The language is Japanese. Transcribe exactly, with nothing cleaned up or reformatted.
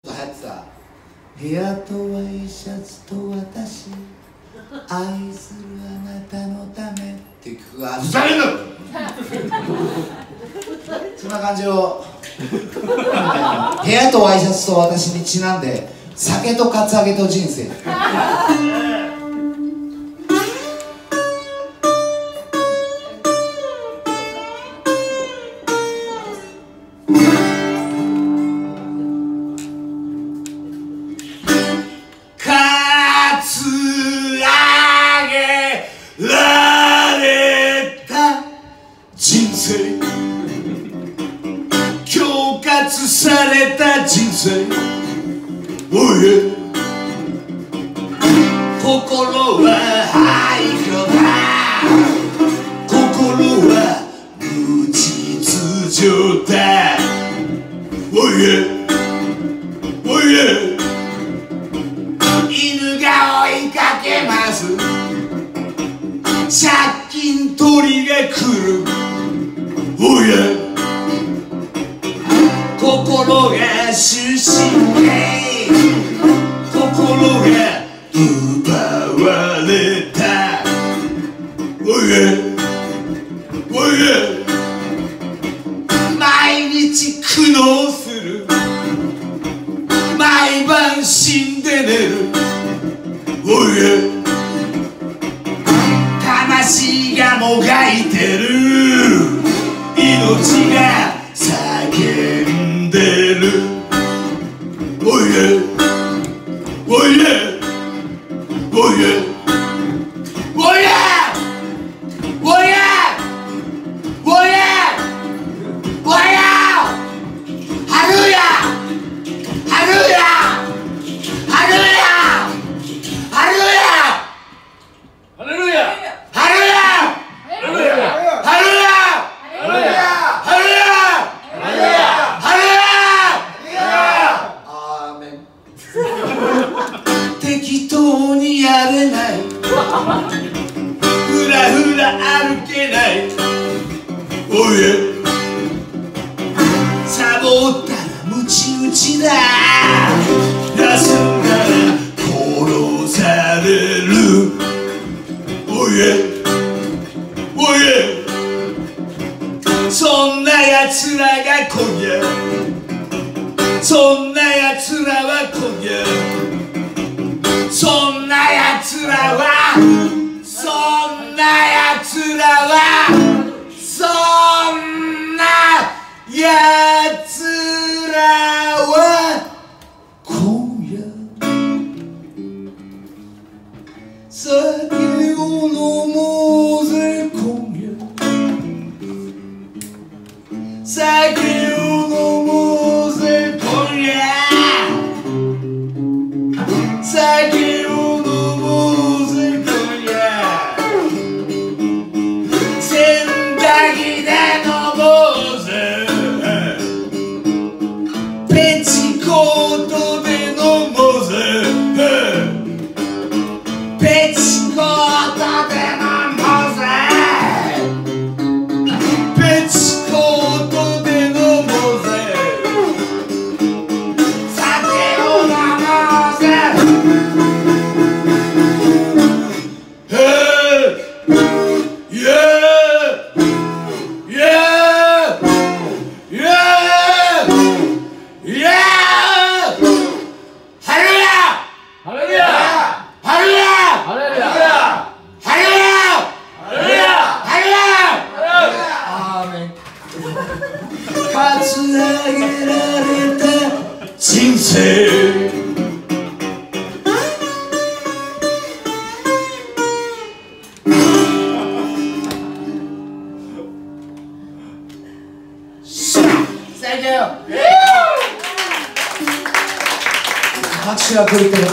流行ってたヘアとワイシャツと私愛するあなたのためっていう曲がふざけんなそんな感じをヘアとワイシャツと私にちなんで酒とカツアゲと人生られた人生恐喝された人生おい心は廃墟だ心は無秩序だおいおい犬が追いかけます借金取りが来るおや心が終身刑心が奪われたおやおや毎日苦悩する毎晩死んで寝るおや魂がもがいてる命が叫んでるおいえおいえおいえおいえおいえおいえおいえハルヤハルヤハルヤハルヤハレルヤ適当にやれないふらふら歩けないおいサボったらムチ打ちだ休んだら殺されるおいおいそんなやつらが今夜そんなやつらは今夜そんなやつらはそんなやつらはそんなやつらは今夜酒を飲もうぜ今夜酒を飲もうぜ今夜酒を飲もうぜ今夜洗濯機で飲もうぜペチコートで飲もうぜペチコートで飲もうぜペチコートで飲もうぜ酒を飲もうぜカツアゲられた人生拍手が来るけど